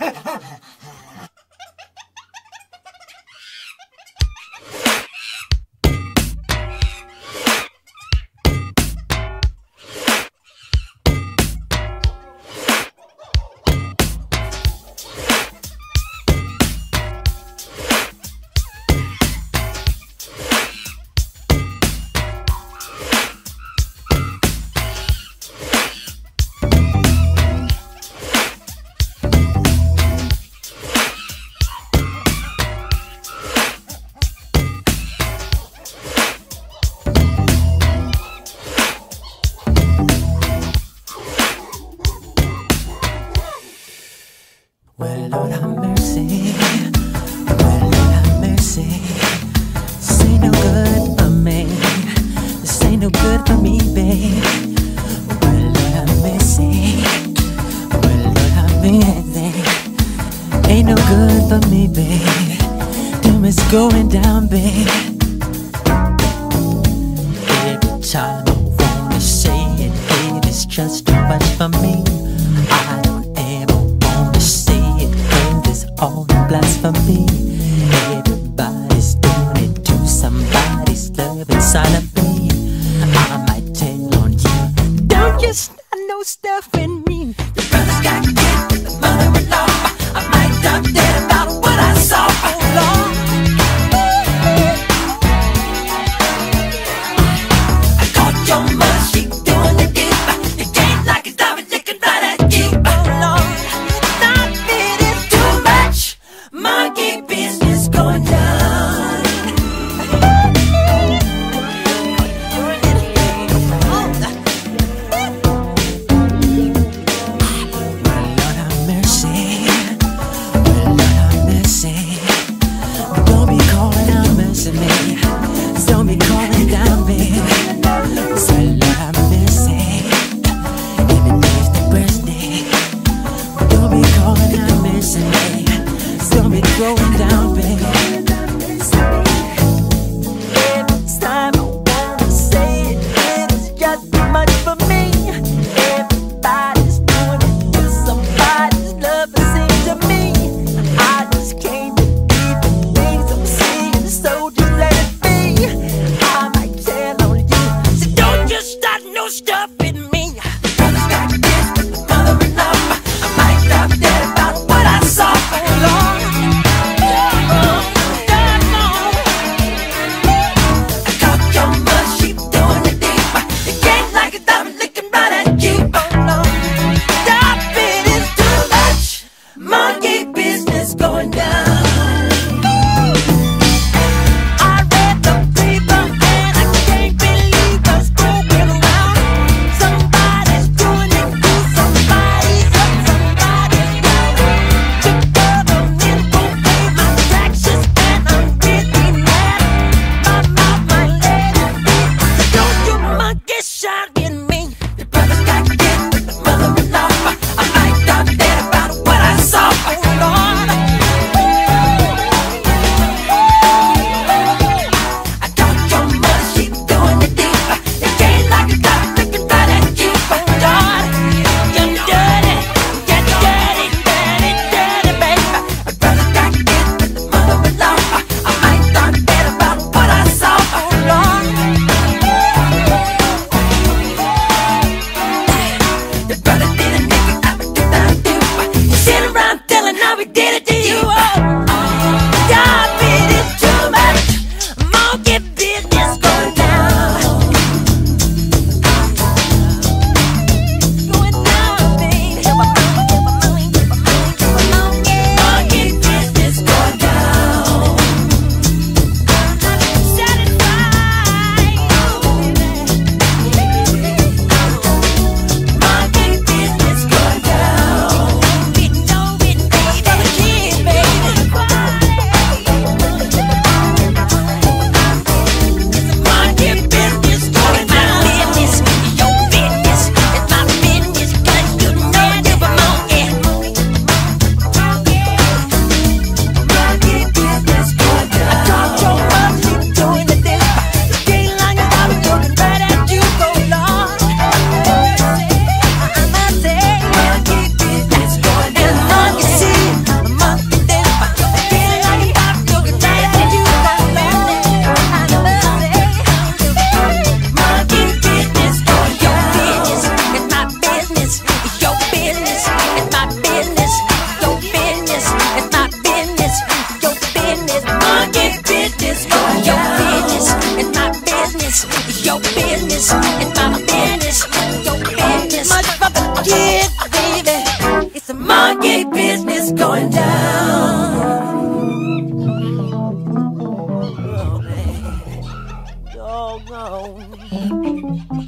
Well, Lord have mercy. Well, Lord have mercy. This ain't no good for me. This ain't no good for me, babe. Well, Lord have mercy. Well, Lord have mercy. Ain't no good for me, babe. Damn, it's going down, babe. Every time I wanna say it, babe, it's just too much for me. I don't ever wanna say it, 'cause it's all blasphemy. Everybody's doing it to somebody's love inside of me. I might tell on you, don't you start no stuff in me. Your brother's got kids with the mother-in-law. I might drop dead about what I saw. Oh Lord, I caught your mother, she doing the dip. You can't like it, stop it, you can buy that Jeep. Oh Lord, stop it, it's too much. Monkey business going down. Well, Lord have mercy. Well, Lord have mercy. Don't be calling out mercy me. Don't be calling down me. So Lord have mercy. Every day's the birthday. Don't be calling out mercy me. Don't be going down, baby. Every time I wanna say it, it's just too much for me. Everybody's doing it to somebody's love, it seems to me. I just can't believe the things I'm seeing, so just let it be. I might tell on you, so don't just start no stuff with me. Brother's got this with the mother-in-law. I might drop dead about what I saw. Oh Lord, It's your business, it's my business. Your business, motherfucker kids, baby. It's a monkey business going down. Oh man, doggone.